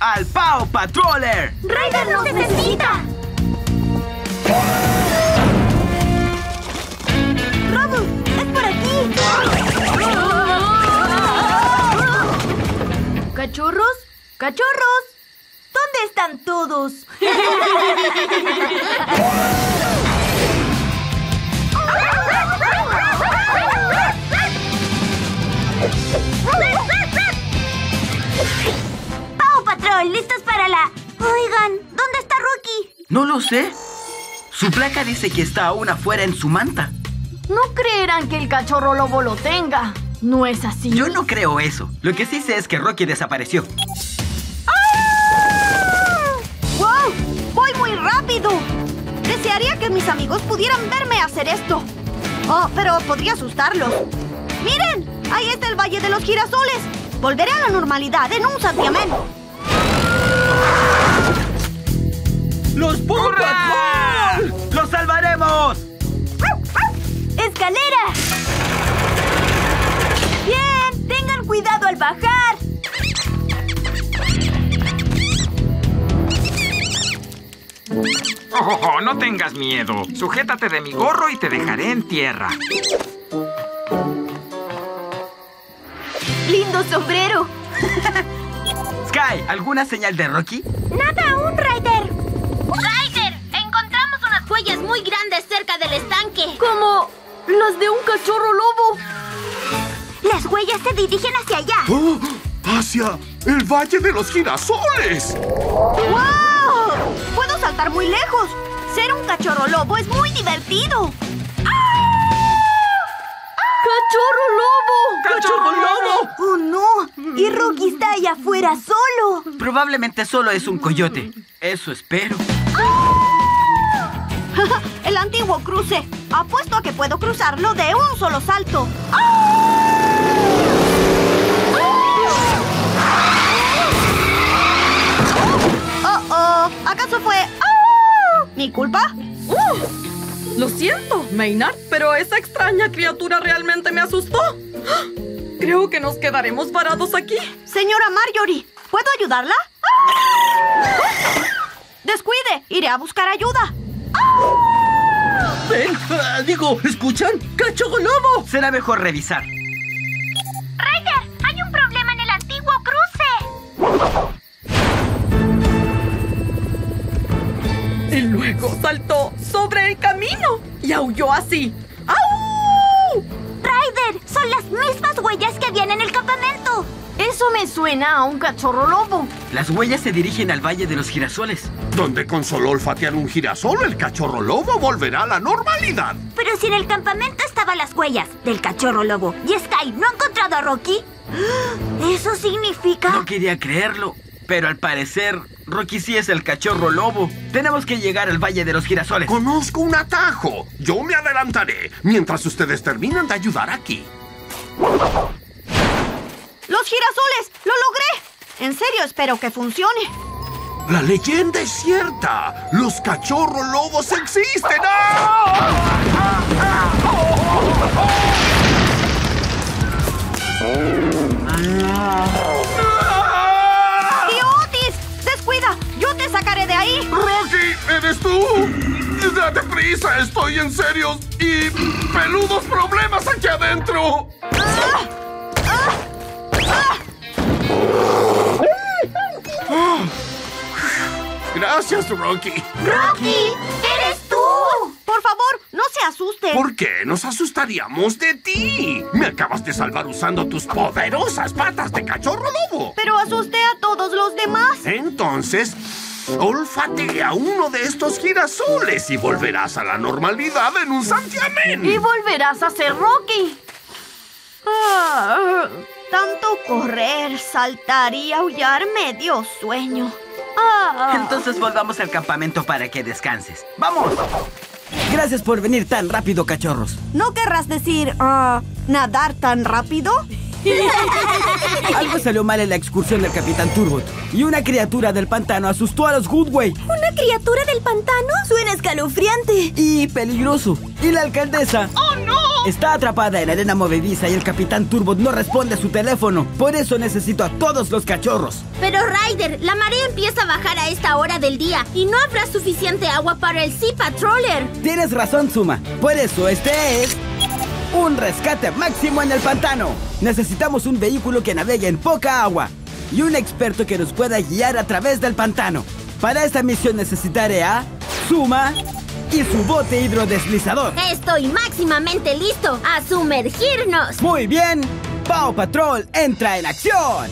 al Paw Patroller. ¡Ryder nos necesita! ¡Robo! ¡Es por aquí! ¿Cachorros? ¡Cachorros! ¿Dónde están todos? ¡Paw Patrol! ¡Listos para la...! Oigan, ¿dónde está Rocky? No lo sé. Su placa dice que está aún afuera en su manta. No creerán que el cachorro lobo lo tenga. ¿No es así? Yo no creo eso. Lo que sí sé es que Rocky desapareció. ¡Wow! ¡Voy muy rápido! Desearía que mis amigos pudieran verme hacer esto. Oh, pero podría asustarlos. ¡Miren! Ahí está el Valle de los Girasoles. Volveré a la normalidad en un santiamén. ¡Los Paw Patrol! ¡Los salvaremos! ¡Escalera! ¡Bien! ¡Tengan cuidado al bajar! Oh, no tengas miedo. Sujétate de mi gorro y te dejaré en tierra. ¡Lindo sombrero! Sky, ¿alguna señal de Rocky? ¡Nada aún, Ryder! ¡Ryder! Encontramos unas huellas muy grandes cerca del estanque. Como las de un cachorro lobo. Las huellas se dirigen hacia allá. ¡Oh! ¡Hacia el Valle de los Girasoles! ¡Wow! ¡Puedo saltar muy lejos! Ser un cachorro lobo es muy divertido. ¡Cachorro lobo! ¡Cachorro lobo! ¡Oh, no! Y Rocky está allá afuera solo. Probablemente solo es un coyote. Eso espero. El antiguo cruce. Apuesto a que puedo cruzarlo de un solo salto. ¡Oh! ¿Acaso fue... mi culpa? Lo siento, Maynard, pero esa extraña criatura realmente me asustó. Creo que nos quedaremos varados aquí. Señora Marjorie, ¿puedo ayudarla? Descuide, iré a buscar ayuda. Ven, ¿escuchan? ¡Cachorro lobo! Será mejor revisar. Ryder, hay un problema en el antiguo cruce. Y luego saltó sobre el camino y aulló así. ¡Au! Ryder, son las mismas huellas que habían en el campamento. Eso me suena a un cachorro lobo. Las huellas se dirigen al Valle de los Girasoles. Donde con solo olfatear un girasol, el cachorro lobo volverá a la normalidad. Pero si en el campamento estaban las huellas del cachorro lobo y Sky no ha encontrado a Rocky, ¿eso significa...? No quería creerlo, pero al parecer Rocky sí es el cachorro lobo. Tenemos que llegar al Valle de los Girasoles. Conozco un atajo. Yo me adelantaré mientras ustedes terminan de ayudar aquí. ¡Los girasoles! ¡Lo logré! En serio, espero que funcione. La leyenda es cierta. Los cachorros lobos existen. ¡Ah! ¡Tío Otis! ¡Descuida! ¡Yo te sacaré de ahí! ¡Rocky! ¿Eres tú? ¡Date prisa! Estoy en serios y peludos problemas aquí adentro. Gracias, Rocky. ¡Rocky! ¡Eres tú! Por favor, no se asusten. ¿Por qué nos asustaríamos de ti? Me acabas de salvar usando tus poderosas patas de cachorro lobo. Pero asusté a todos los demás. Entonces, olfatea uno de estos girasoles y volverás a la normalidad en un santiamén. Y volverás a ser Rocky. Tanto correr, saltar y aullar me dio sueño. Entonces volvamos al campamento para que descanses. ¡Vamos! Gracias por venir tan rápido, cachorros. ¿No querrás decir, nadar tan rápido? Algo salió mal en la excursión del Capitán Turbot y una criatura del pantano asustó a los Goodway. ¿Una criatura del pantano? Suena escalofriante. Y peligroso. Y la alcaldesa... ¡Oh, no! Está atrapada en arena movediza y el Capitán Turbot no responde a su teléfono. Por eso necesito a todos los cachorros. Pero Ryder, la marea empieza a bajar a esta hora del día y no habrá suficiente agua para el Sea Patroller. Tienes razón, Zuma. Por eso este es... un rescate máximo en el pantano. Necesitamos un vehículo que navegue en poca agua y un experto que nos pueda guiar a través del pantano. Para esta misión necesitaré a Zuma y su bote hidrodeslizador. Estoy máximamente listo a sumergirnos. Muy bien. Paw Patrol entra en acción.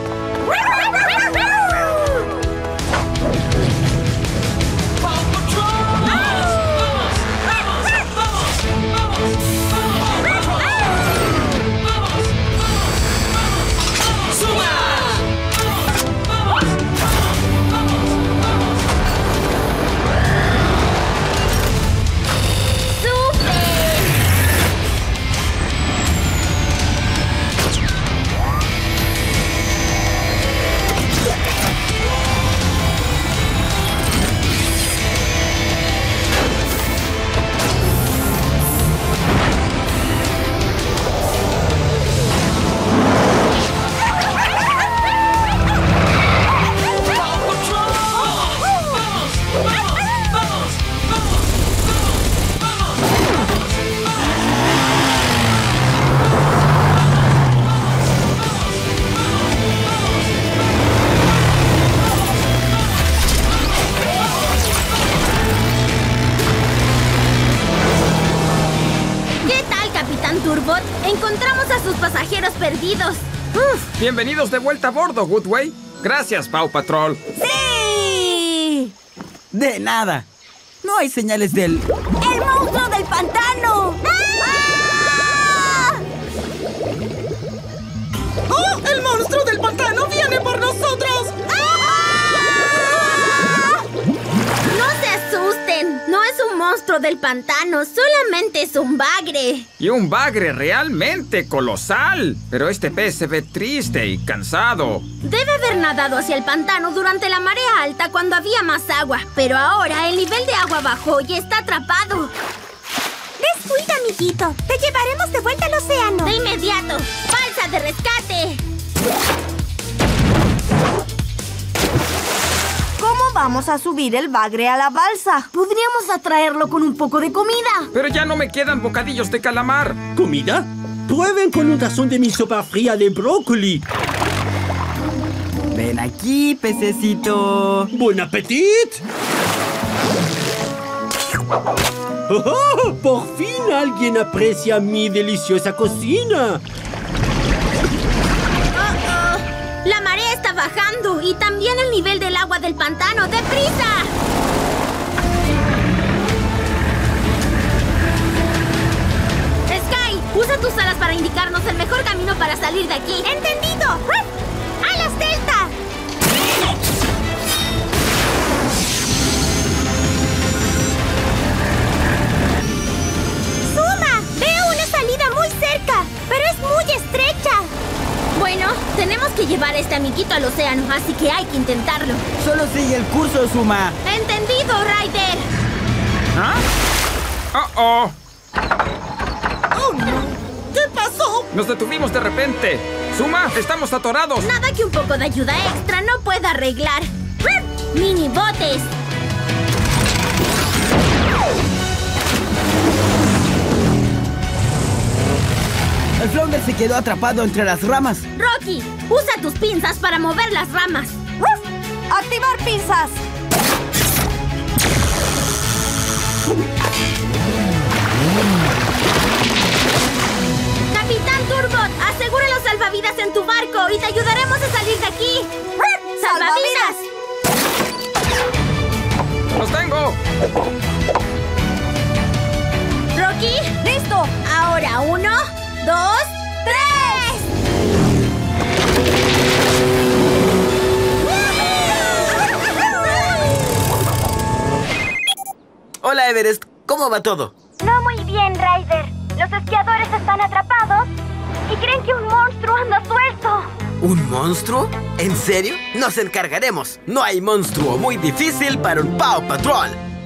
Turbot, encontramos a sus pasajeros perdidos. Bienvenidos de vuelta a bordo, Goodway. Gracias, Paw Patrol. ¡Sí! De nada. No hay señales del... ¡El monstruo del pantano! ¡Ah! ¡Oh! ¡El monstruo del pantano viene por nosotros! ¡Ah! No se asusten. No es un monstruo del pantano. Solamente es un bagre. Y un bagre realmente colosal. Pero este pez se ve triste y cansado. Debe haber nadado hacia el pantano durante la marea alta cuando había más agua. Pero ahora el nivel de agua bajó y está atrapado. Descuida, amiguito. Te llevaremos de vuelta al océano. De inmediato. ¡Balsa de rescate! ¿Cómo vamos a subir el bagre a la balsa? Podríamos atraerlo con un poco de comida. Pero ya no me quedan bocadillos de calamar. ¿Comida? Prueben con un tazón de mi sopa fría de brócoli. Ven aquí, pececito. ¡Buen apetito! ¡Oh! ¡Por fin alguien aprecia mi deliciosa cocina! La marea está bajando y también el nivel del agua del pantano. ¡Deprisa! Sky, usa tus alas para indicarnos el mejor camino para salir de aquí. ¡Entendido! ¡Alas Delta! ¡Zuma! Veo una salida muy cerca, pero es muy estrecha. Bueno, tenemos que llevar a este amiguito al océano, así que hay que intentarlo. Solo sigue el curso, Zuma. ¡Entendido, Ryder! ¿Ah? ¡Oh! ¡Oh, no! ¿Qué pasó? Nos detuvimos de repente. Zuma, estamos atorados. Nada que un poco de ayuda extra no pueda arreglar. ¡Mini botes! El flounder se quedó atrapado entre las ramas. Rocky, usa tus pinzas para mover las ramas. ¡Activar pinzas! Capitán Turbot, asegura los salvavidas en tu barco y te ayudaremos a salir de aquí. ¡Salvavidas! ¡Los tengo! Rocky, listo. Ahora 1, 2, 3. Hola, Everest. ¿Cómo va todo? No muy bien, Ryder. Los esquiadores están atrapados y creen que un monstruo anda suelto? ¿Un monstruo? ¿En serio? Nos encargaremos. No hay monstruo muy difícil para un Paw Patrol.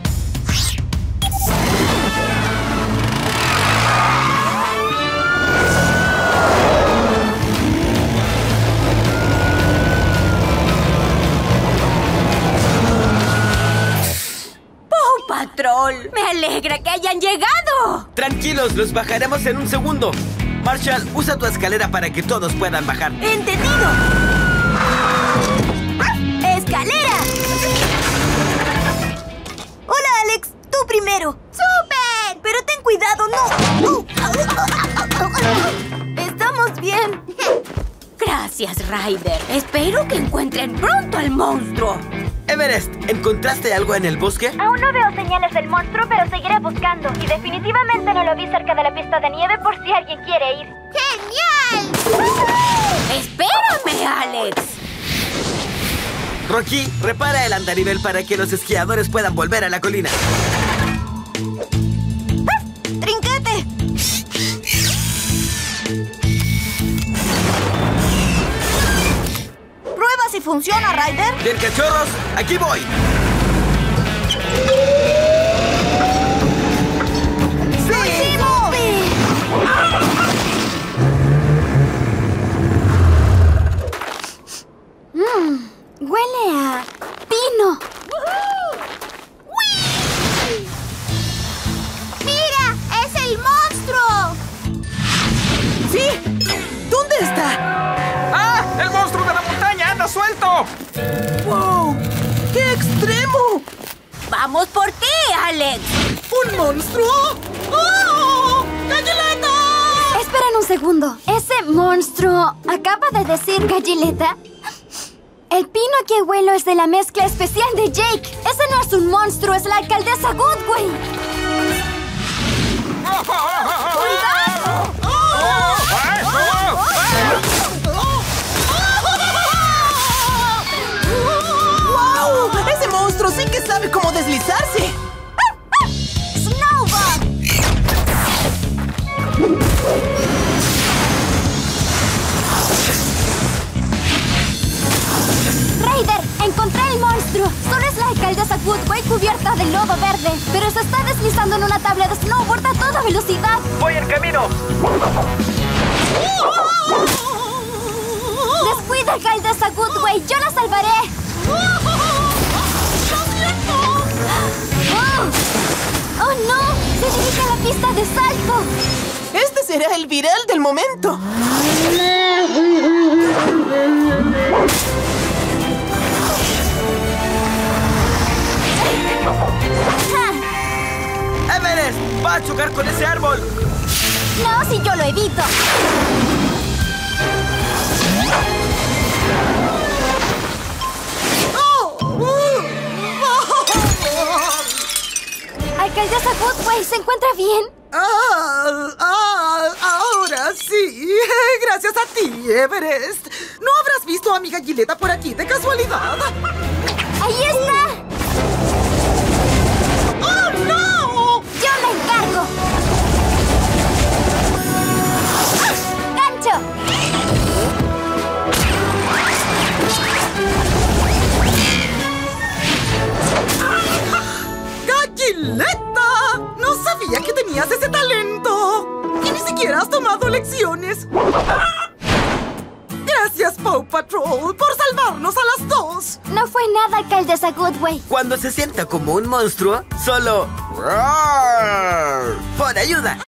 ¡Paw Patrol! ¡Me alegra que hayan llegado! Tranquilos, los bajaremos en un segundo. Marshall, usa tu escalera para que todos puedan bajar. ¡Entendido! ¡Escalera! Hola, Alex. Tú primero. ¡Súper! Pero ten cuidado, no. Estamos bien. Gracias, Ryder. Espero que encuentren pronto al monstruo. Everest, ¿encontraste algo en el bosque? Aún no veo señales del monstruo, pero seguiré buscando. Y definitivamente no lo vi cerca de la pista de nieve por si alguien quiere ir. ¡Genial! ¡Espérame, Alex! Rocky, repara el andarivel para que los esquiadores puedan volver a la colina. ¡Trinquete! Prueba si funciona, Ryder. Bien, cachorros, aquí voy. Huele a pino. ¡Mira! ¡Es el monstruo! ¡Sí! ¿Dónde está? ¡Ah! ¡El monstruo de la montaña anda suelto! ¡Wow! ¡Qué extremo! ¡Vamos por ti, Alex! ¿Un monstruo? ¡Oh! ¡Gallileta! Esperen un segundo. ¿Ese monstruo acaba de decir Gallileta? El pino que huelo es de la mezcla especial de Jake. Ese no es un monstruo, es la alcaldesa Goodway. ¡Wow! ¡Ese monstruo sí que sabe cómo deslizarse! ¡Snowball! Ryder, encontré el monstruo. Solo es la alcaldesa Goodway cubierta de lodo verde. Pero se está deslizando en una tabla de snowboard a toda velocidad. Voy en camino. Descuida, alcaldesa Goodway. Yo la salvaré. ¡Oh, no! Se dirige a la pista de salto. Este será el viral del momento. Everest, va a chocar con ese árbol. No, si yo lo evito. Alcaldesa Goodway, ¿se encuentra bien? Ahora sí. Gracias a ti, Everest. ¿No habrás visto a mi Gallileta por aquí de casualidad? ¡Ahí está! ¡Oh, no! ¡Yo me encargo! ¡Gancho! ¡Gallileta! No sabía que tenías ese talento. Y ni siquiera has tomado lecciones. Gracias, Paw Patrol, por salvarnos a las dos. No fue nada, alcaldesa Goodway. Cuando se sienta como un monstruo, solo... ¡roar! ¡Por ayuda!